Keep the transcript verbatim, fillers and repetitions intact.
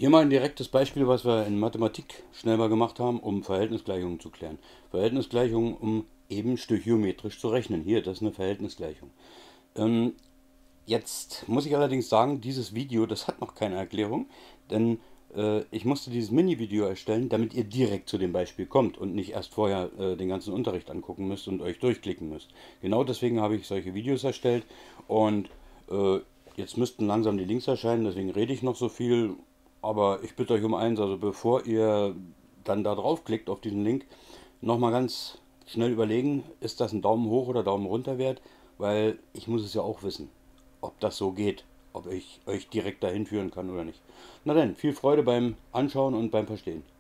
Hier mal ein direktes Beispiel, was wir in Mathematik schnell mal gemacht haben, um Verhältnisgleichungen zu klären. Verhältnisgleichungen, um eben stöchiometrisch zu rechnen. Hier, das ist eine Verhältnisgleichung. Ähm, Jetzt muss ich allerdings sagen, dieses Video, das hat noch keine Erklärung, denn äh, ich musste dieses Mini-Video erstellen, damit ihr direkt zu dem Beispiel kommt und nicht erst vorher äh, den ganzen Unterricht angucken müsst und euch durchklicken müsst. Genau deswegen habe ich solche Videos erstellt und äh, jetzt müssten langsam die Links erscheinen, deswegen rede ich noch so viel, aber ich bitte euch um eins, also bevor ihr dann da draufklickt auf diesen Link, nochmal ganz schnell überlegen, ist das ein Daumen hoch oder Daumen runter wert, weil ich muss es ja auch wissen, ob das so geht, ob ich euch direkt dahin führen kann oder nicht. Na dann, viel Freude beim Anschauen und beim Verstehen.